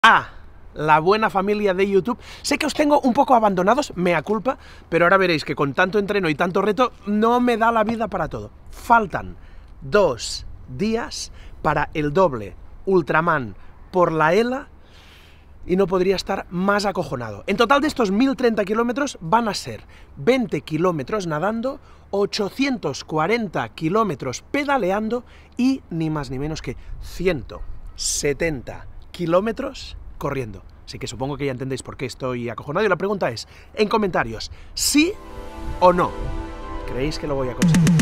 a la buena familia de YouTube. Sé que os tengo un poco abandonados, mea culpa, pero ahora veréis que con tanto entreno y tanto reto no me da la vida para todo. Faltan 2 días para el doble Ultraman por la ELA y no podría estar más acojonado. En total de estos 1030 kilómetros van a ser 20 kilómetros nadando, 840 kilómetros pedaleando y ni más ni menos que 170 kilómetros corriendo. Así que supongo que ya entendéis por qué estoy acojonado y la pregunta es, en comentarios, ¿sí o no? ¿Creéis que lo voy a conseguir?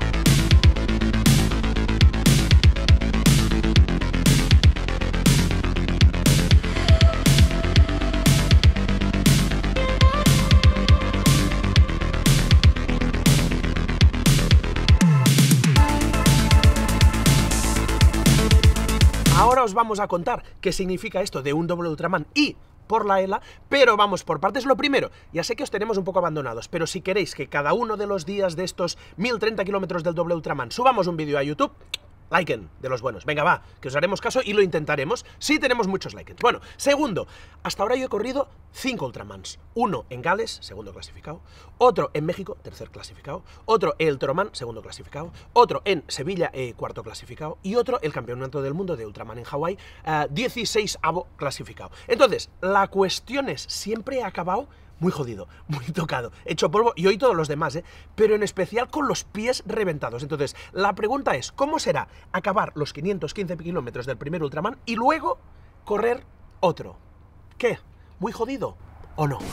Ahora os vamos a contar qué significa esto de un doble Ultraman y por la ELA, pero vamos por partes. Lo primero, ya sé que os tenemos un poco abandonados, pero si queréis que cada uno de los días de estos 1030 kilómetros del doble Ultraman subamos un vídeo a YouTube, liken de los buenos. Venga, va, que os haremos caso y lo intentaremos, si tenemos muchos likes. Bueno, segundo, hasta ahora yo he corrido 5 Ultramans. Uno en Gales, segundo clasificado, otro en México, tercer clasificado, otro el Toroman, segundo clasificado, otro en Sevilla, cuarto clasificado, y otro el Campeonato del Mundo de Ultraman en Hawái, 16avo clasificado. Entonces, la cuestión es, siempre he acabado muy jodido, muy tocado, hecho polvo, y hoy todos los demás, pero en especial con los pies reventados. Entonces, la pregunta es, ¿cómo será acabar los 515 kilómetros del primer Ultraman y luego correr otro? ¿Qué? ¿Muy jodido o no?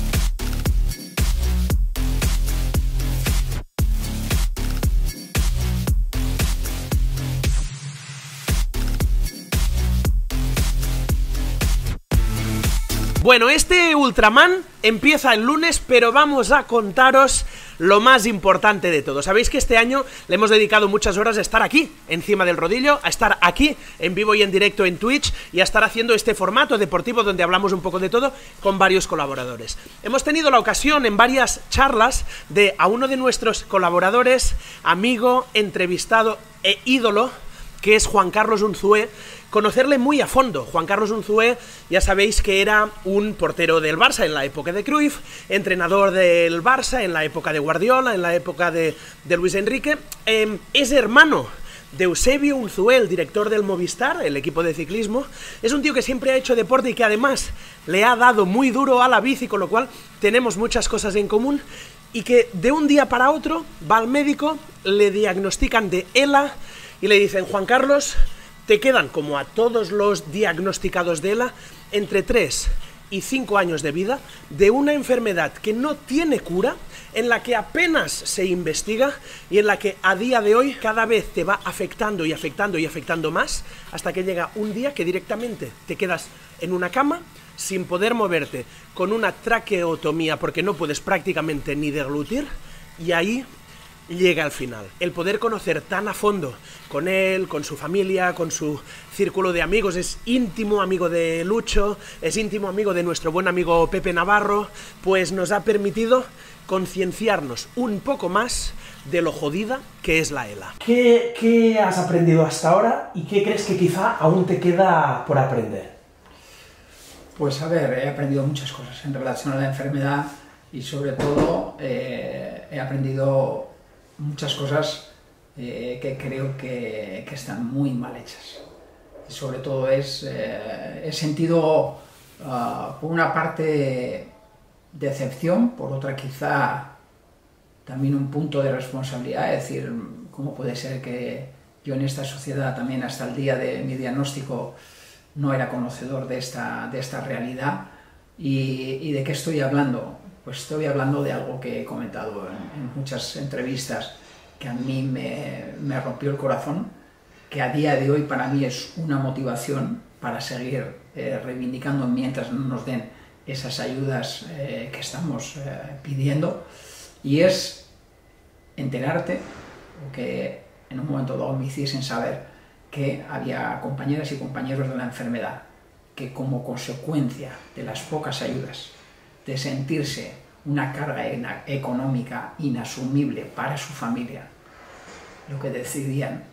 Bueno, este Ultraman empieza el lunes, pero vamos a contaros lo más importante de todo. Sabéis que este año le hemos dedicado muchas horas a estar aquí, encima del rodillo, a estar aquí, en vivo y en directo en Twitch, y a estar haciendo este formato deportivo donde hablamos un poco de todo con varios colaboradores. Hemos tenido la ocasión en varias charlas de a uno de nuestros colaboradores, amigo, entrevistado e ídolo, que es Juan Carlos Unzué, conocerle muy a fondo. Juan Carlos Unzué, ya sabéis que era un portero del Barça en la época de Cruyff, entrenador del Barça en la época de Guardiola, en la época de Luis Enrique, es hermano de Eusebio Unzué, el director del Movistar, el equipo de ciclismo. Es un tío que siempre ha hecho deporte y que además le ha dado muy duro a la bici, con lo cual tenemos muchas cosas en común, y que de un día para otro va al médico, le diagnostican de ELA y le dicen: Juan Carlos, te quedan, como a todos los diagnosticados de ELA, entre 3 y 5 años de vida de una enfermedad que no tiene cura, en la que apenas se investiga y en la que a día de hoy cada vez te va afectando y afectando y afectando más, hasta que llega un día que directamente te quedas en una cama sin poder moverte, con una traqueotomía porque no puedes prácticamente ni deglutir, y ahí llega al final. El poder conocer tan a fondo con él, con su familia, con su círculo de amigos, es íntimo amigo de Lucho, es íntimo amigo de nuestro buen amigo Pepe Navarro, pues nos ha permitido concienciarnos un poco más de lo jodida que es la ELA. ¿Qué has aprendido hasta ahora y qué crees que quizá aún te queda por aprender? Pues a ver, he aprendido muchas cosas en relación a la enfermedad y sobre todo he aprendido muchas cosas que creo que están muy mal hechas. Y sobre todo he sentido por una parte decepción, por otra quizá también un punto de responsabilidad, es decir, ¿cómo puede ser que yo en esta sociedad también hasta el día de mi diagnóstico no era conocedor de esta realidad? ¿Y de qué estoy hablando? Pues estoy hablando de algo que he comentado en muchas entrevistas, que a mí me rompió el corazón, que a día de hoy para mí es una motivación para seguir reivindicando mientras no nos den esas ayudas que estamos pidiendo, y es enterarte, o que en un momento dado me hiciesen saber que había compañeras y compañeros de la enfermedad que, como consecuencia de las pocas ayudas, de sentirse una carga económica inasumible para su familia, lo que decidían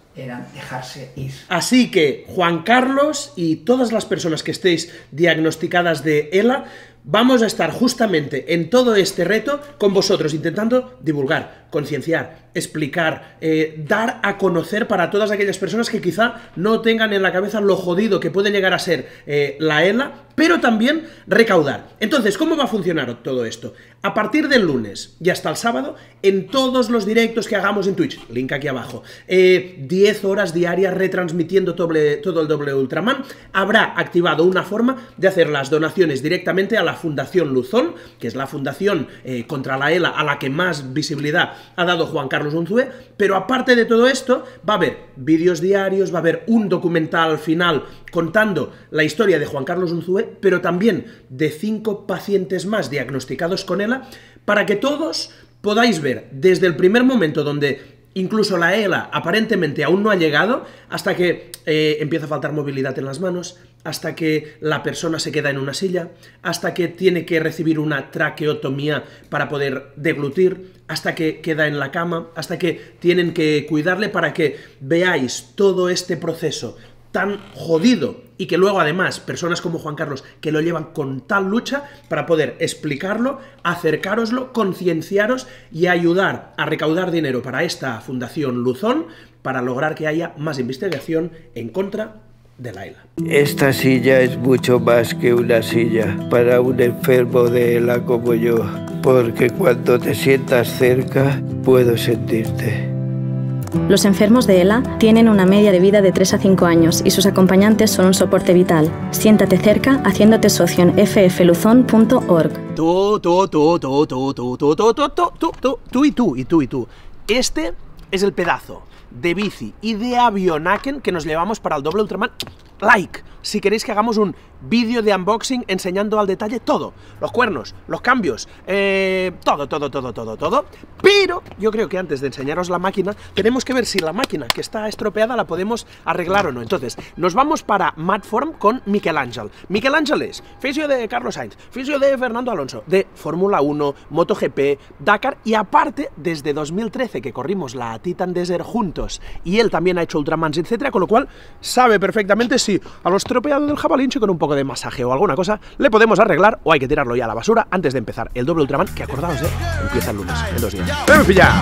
era dejarse ir. Así que, Juan Carlos y todas las personas que estéis diagnosticadas de ELA, vamos a estar justamente en todo este reto con vosotros, intentando divulgar, concienciar, explicar, dar a conocer para todas aquellas personas que quizá no tengan en la cabeza lo jodido que puede llegar a ser la ELA, pero también recaudar. Entonces, ¿cómo va a funcionar todo esto? A partir del lunes y hasta el sábado, en todos los directos que hagamos en Twitch, link aquí abajo, 10 horas diarias retransmitiendo todo el doble Ultraman, habrá activado una forma de hacer las donaciones directamente a la Fundación Luzón, que es la fundación contra la ELA a la que más visibilidad ha dado Juan Carlos Unzué, pero aparte de todo esto, va a haber vídeos diarios, va a haber un documental final contando la historia de Juan Carlos Unzué, pero también de 5 pacientes más diagnosticados con ELA, para que todos podáis ver desde el primer momento donde incluso la ELA aparentemente aún no ha llegado, hasta que empieza a faltar movilidad en las manos, hasta que la persona se queda en una silla, hasta que tiene que recibir una traqueotomía para poder deglutir, hasta que queda en la cama, hasta que tienen que cuidarle, para que veáis todo este proceso tan jodido y que luego además personas como Juan Carlos que lo llevan con tal lucha para poder explicarlo, acercároslo, concienciaros y ayudar a recaudar dinero para esta Fundación Luzón para lograr que haya más investigación en contra de la ELA. Esta silla es mucho más que una silla para un enfermo de ELA como yo, porque cuando te sientas cerca puedo sentirte. Los enfermos de ELA tienen una media de vida de 3 a 5 años y sus acompañantes son un soporte vital. Siéntate cerca haciéndote socio en ffluzon.org. Tú. Este es el pedazo de bici y de avionaken que nos llevamos para el doble Ultraman. Like, si queréis que hagamos un vídeo de unboxing enseñando al detalle todo, los cuernos, los cambios, todo. Pero yo creo que antes de enseñaros la máquina, tenemos que ver si la máquina que está estropeada la podemos arreglar o no. Entonces, nos vamos para Matform con Miquel Àngel. Miquel Àngel es fisio de Carlos Sainz, fisio de Fernando Alonso, de Fórmula 1, MotoGP, Dakar, y aparte, desde 2013 que corrimos la Titan Desert juntos, y él también ha hecho Ultramans, etcétera, con lo cual sabe perfectamente si a lo estropeado del jabalinche con un poco de masaje o alguna cosa le podemos arreglar o hay que tirarlo ya a la basura antes de empezar el doble Ultraman, que acordaos, empieza el lunes, en 2 días. ¡Ven pillado!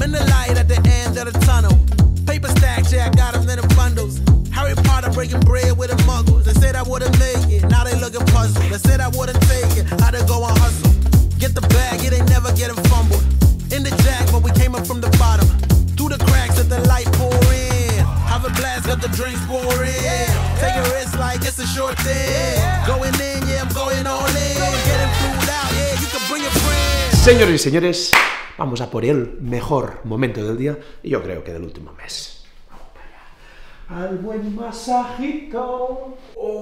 Harry Potter breaking bread with the muggles. They said I wouldn't make it, now they looking puzzled. They said I wouldn't take it, how to go and hustle. Get the bag, it ain't never getting fumbled. In the jack, but we came up from the bottom. Through the cracks that the light pour in. Have a blast, got the drinks pour in. Take a risk like it's a short thing. Going in, yeah, I'm going all in. Getting food out, yeah, you can bring your friends. Señores y señores, vamos a por el mejor momento del día y yo creo que del último mes. Al buen masajito.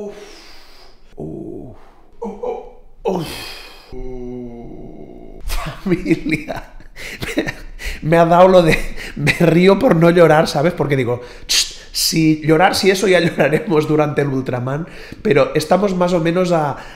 Familia. Me ha dado lo de... Me río por no llorar, ¿sabes? Porque digo... Si llorar, si eso ya lloraremos durante el Ultraman, pero estamos más o menos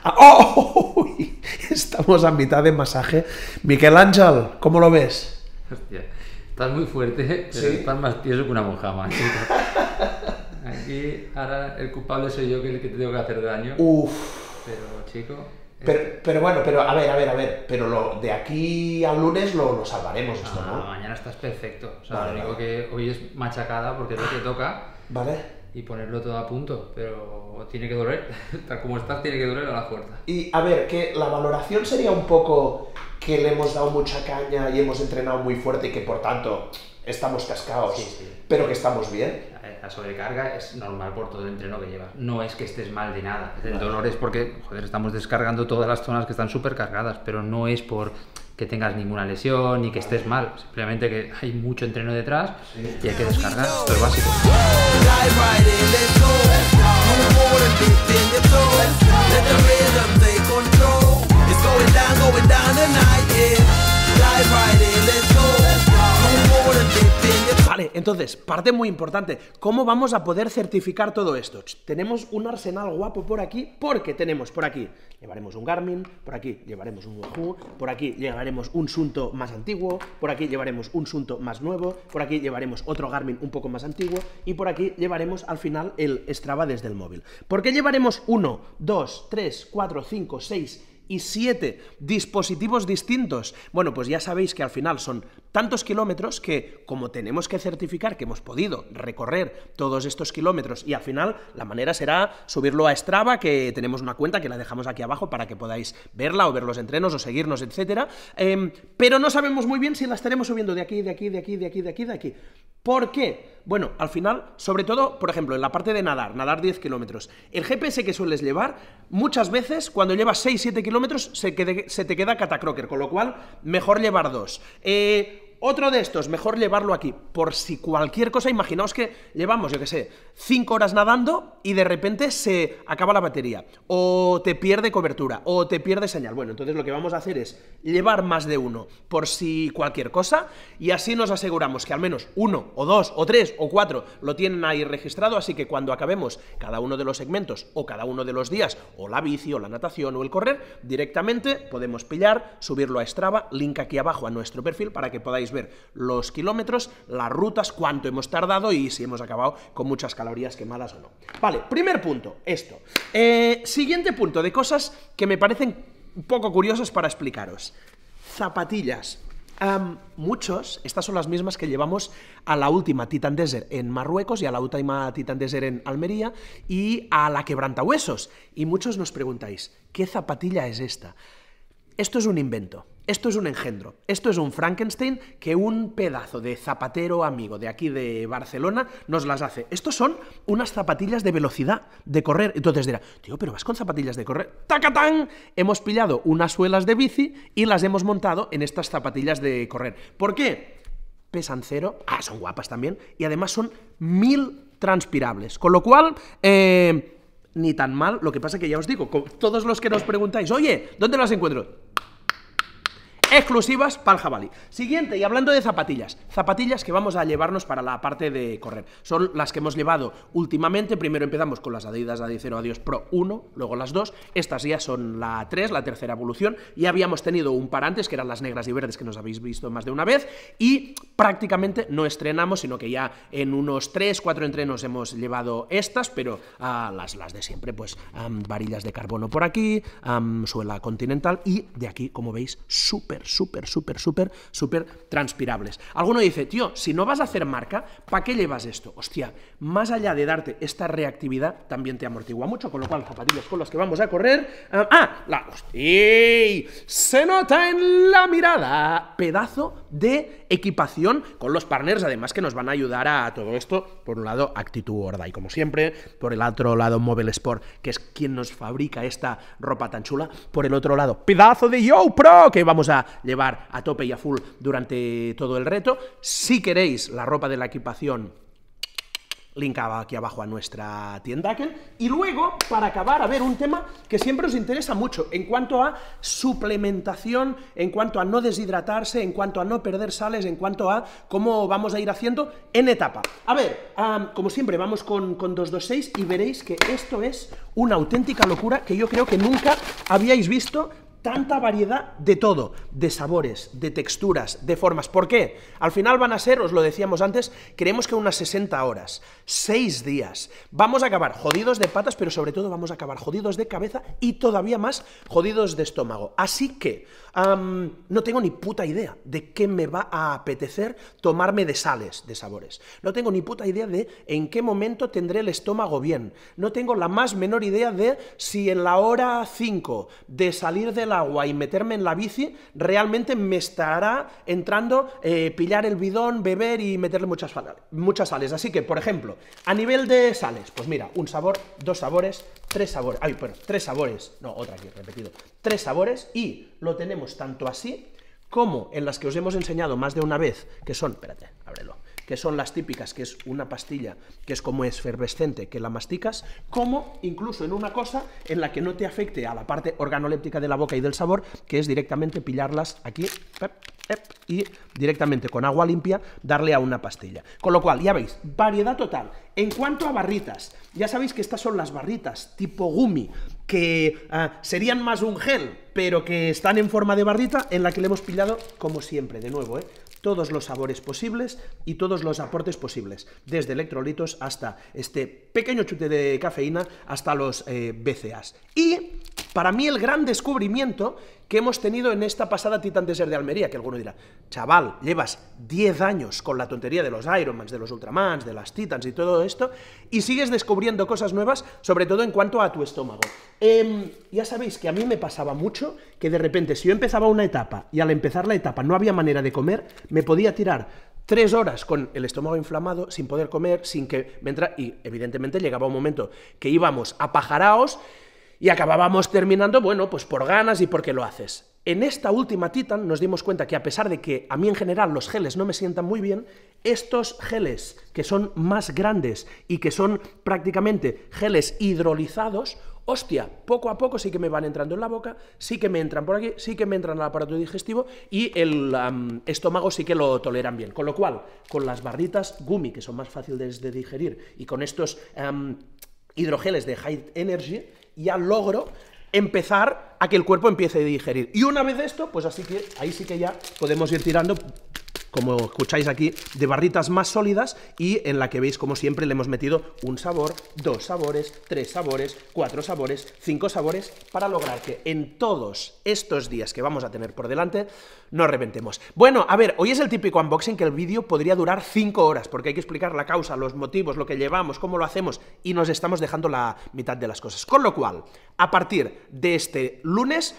estamos a mitad de masaje. Miquel Àngel, ¿cómo lo ves? Hostia, estás muy fuerte, pero ¿sí? Estás más tieso que una mojama. Aquí, ahora el culpable soy yo, que el que te tengo que hacer daño. Pero, chico... Pero bueno, a ver, pero lo de aquí al lunes lo salvaremos esto, ¿no? Mañana estás perfecto, o sea, lo único que hoy es machacada porque es lo que toca. Vale. Y ponerlo todo a punto, pero tiene que doler, tal como estás, tiene que doler a la fuerza. Y a ver, que la valoración sería un poco que le hemos dado mucha caña y hemos entrenado muy fuerte y que por tanto estamos cascados, sí. Pero que estamos bien. La sobrecarga es normal por todo el entreno que llevas, no es que estés mal de nada. El dolor es porque, joder, estamos descargando todas las zonas que están súper cargadas, pero no es por que tengas ninguna lesión ni que estés mal, simplemente que hay mucho entreno detrás y hay que descargar, esto es básico. Vale, entonces, parte muy importante, ¿cómo vamos a poder certificar todo esto? Tenemos un arsenal guapo por aquí, porque tenemos por aquí, llevaremos un Garmin, por aquí llevaremos un Wahoo, por aquí llevaremos un Suunto más antiguo, por aquí llevaremos un Suunto más nuevo, por aquí llevaremos otro Garmin un poco más antiguo, y por aquí llevaremos al final el Strava desde el móvil. ¿Por qué llevaremos 1, 2, 3, 4, 5, 6 y 7 dispositivos distintos? Bueno, pues ya sabéis que al final son tantos kilómetros que, como tenemos que certificar que hemos podido recorrer todos estos kilómetros, y al final la manera será subirlo a Strava, que tenemos una cuenta que la dejamos aquí abajo para que podáis verla o ver los entrenos o seguirnos, etcétera, pero no sabemos muy bien si la estaremos subiendo de aquí, de aquí, de aquí, de aquí, de aquí, de aquí. ¿Por qué? Bueno, al final, sobre todo, por ejemplo, en la parte de nadar 10 kilómetros, el GPS que sueles llevar, muchas veces, cuando llevas 6-7 kilómetros, se te queda catacroker, con lo cual, mejor llevar 2. Otro de estos, mejor llevarlo aquí, por si cualquier cosa. Imaginaos que llevamos, yo que sé, 5 horas nadando y de repente se acaba la batería, o te pierde cobertura, o te pierde señal. Bueno, entonces lo que vamos a hacer es llevar más de uno, por si cualquier cosa, y así nos aseguramos que al menos 1, o 2, o 3, o 4 lo tienen ahí registrado, así que cuando acabemos cada uno de los segmentos, o cada uno de los días, o la bici, o la natación, o el correr, directamente podemos pillar, subirlo a Strava, link aquí abajo a nuestro perfil, para que podáis ver los kilómetros, las rutas, cuánto hemos tardado y si hemos acabado con muchas calorías quemadas o no. Vale, primer punto, esto. Siguiente punto de cosas que me parecen un poco curiosas para explicaros. Zapatillas. Muchos, estas son las mismas que llevamos a la última Titan Desert en Marruecos y a la última Titan Desert en Almería y a la Quebrantahuesos. Y muchos nos preguntáis, ¿qué zapatilla es esta? Esto es un invento, esto es un engendro, esto es un Frankenstein que un pedazo de zapatero amigo de aquí de Barcelona nos las hace. Estos son unas zapatillas de velocidad, de correr. Entonces dirá, tío, pero vas con zapatillas de correr. ¡Tacatán! Hemos pillado unas suelas de bici y las hemos montado en estas zapatillas de correr. ¿Por qué? Pesan 0, son guapas también, y además son 1000 transpirables, con lo cual... ni tan mal, lo que pasa que ya os digo, con todos los que nos preguntáis, oye, ¿dónde las encuentro? Exclusivas para el jabalí. Siguiente, y hablando de zapatillas que vamos a llevarnos para la parte de correr. Son las que hemos llevado últimamente. Primero empezamos con las Adidas Adicero Adios Pro 1, luego las 2. Estas ya son la 3, la tercera evolución. Ya habíamos tenido un par antes, que eran las negras y verdes, que nos habéis visto más de una vez. Y prácticamente no estrenamos, sino que ya en unos 3-4 entrenos hemos llevado estas, pero las de siempre, pues varillas de carbono por aquí, suela continental, y de aquí, como veis, súper transpirables. Alguno dice, tío, si no vas a hacer marca, ¿para qué llevas esto? Hostia, más allá de darte esta reactividad, también te amortigua mucho, con lo cual, zapatillas con las que vamos a correr... ¡Hostia! Se nota en la mirada. Pedazo de equipación con los partners, además, que nos van a ayudar a todo esto. Por un lado, Actitud Ordai, como siempre. Por el otro lado, Mobile Sport, que es quien nos fabrica esta ropa tan chula. Por el otro lado, pedazo de Yo Pro, que vamos a llevar a tope y a full durante todo el reto. Si queréis la ropa de la equipación, link aquí abajo a nuestra tienda. Y luego, para acabar, a ver, un tema que siempre os interesa mucho en cuanto a suplementación, en cuanto a no deshidratarse, en cuanto a no perder sales, en cuanto a cómo vamos a ir haciendo en etapa. A ver, como siempre, vamos con 226 y veréis que esto es una auténtica locura, que yo creo que nunca habíais visto tanta variedad de todo, de sabores, de texturas, de formas. ¿Por qué? Al final van a ser, os lo decíamos antes, creemos que unas 60 horas, 6 días. Vamos a acabar jodidos de patas, pero sobre todo vamos a acabar jodidos de cabeza y todavía más jodidos de estómago. Así que no tengo ni puta idea de qué me va a apetecer tomarme de sales, de sabores. No tengo ni puta idea de en qué momento tendré el estómago bien. No tengo la más menor idea de si en la hora 5 de salir del agua y meterme en la bici realmente me estará entrando pillar el bidón, beber y meterle muchas sales. Así que, por ejemplo, a nivel de sales, pues mira, un sabor, 2 sabores, 3 sabores, 3 sabores, no, otra aquí, repetido, 3 sabores, y lo tenemos tanto así como en las que os hemos enseñado más de una vez, que son, espérate, ábrelo, que son las típicas, que es una pastilla que es como efervescente, que la masticas, como incluso en una cosa en la que no te afecte a la parte organoléptica de la boca y del sabor, que es directamente pillarlas aquí, y directamente con agua limpia darle a una pastilla. Con lo cual, ya veis, variedad total. En cuanto a barritas, ya sabéis que estas son las barritas tipo gumi, que serían más un gel, pero que están en forma de barrita, en la que le hemos pillado, como siempre, de nuevo, todos los sabores posibles y todos los aportes posibles, desde electrolitos hasta este pequeño chute de cafeína, hasta los BCAAs. Y para mí el gran descubrimiento que hemos tenido en esta pasada Titan Desert de Almería, que alguno dirá, chaval, llevas 10 años con la tontería de los Ironmans, de los Ultramans, de las Titans y todo esto, y sigues descubriendo cosas nuevas, sobre todo en cuanto a tu estómago. Ya sabéis que a mí me pasaba mucho que de repente, si yo empezaba una etapa y al empezar la etapa no había manera de comer, me podía tirar 3 horas con el estómago inflamado, sin poder comer, sin que me entrara, y evidentemente llegaba un momento que íbamos apajaraos y acabábamos terminando, bueno, pues por ganas y porque lo haces. En esta última Titan nos dimos cuenta que, a pesar de que a mí en general los geles no me sientan muy bien, estos geles que son más grandes y que son prácticamente geles hidrolizados, hostia, poco a poco sí que me van entrando en la boca, sí que me entran por aquí, sí que me entran al aparato digestivo y el estómago sí que lo toleran bien. Con lo cual, con las barritas gumi, que son más fáciles de digerir, y con estos hidrogeles de High Energy, ya logro empezar a que el cuerpo empiece a digerir. Y una vez esto, pues así que ahí sí que ya podemos ir tirando, como escucháis aquí, de barritas más sólidas, y en la que veis, como siempre, le hemos metido un sabor, 2 sabores, 3 sabores, 4 sabores, 5 sabores, para lograr que en todos estos días que vamos a tener por delante nos reventemos. Bueno, a ver, hoy es el típico unboxing que el vídeo podría durar 5 horas, porque hay que explicar la causa, los motivos, lo que llevamos, cómo lo hacemos, y nos estamos dejando la mitad de las cosas. Con lo cual, a partir de este lunes,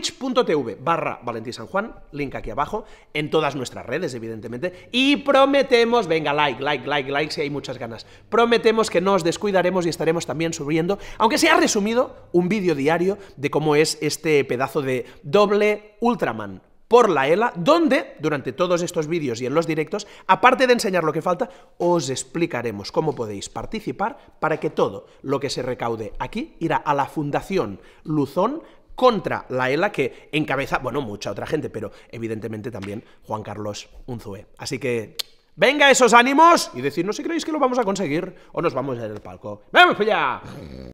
twitch.tv/ValentínSanJuan, link aquí abajo, en todas nuestras redes, evidentemente, y prometemos, venga, like, si hay muchas ganas, prometemos que no os descuidaremos y estaremos también subiendo, aunque sea resumido, un vídeo diario de cómo es este pedazo de doble Ultraman por la ELA, donde, durante todos estos vídeos y en los directos, aparte de enseñar lo que falta, os explicaremos cómo podéis participar para que todo lo que se recaude aquí irá a la Fundación Luzón contra la ELA, que encabeza, bueno, mucha otra gente, pero evidentemente también Juan Carlos Unzué. Así que, venga esos ánimos y decidnos si creéis que lo vamos a conseguir o nos vamos a ir al palco. ¡Vamos para allá!